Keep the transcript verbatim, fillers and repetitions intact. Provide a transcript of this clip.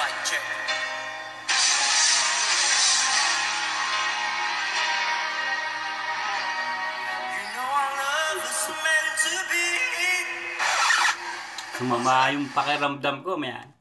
Mic check. You know our love is meant to be. Sumama yung pakiramdam ko, man.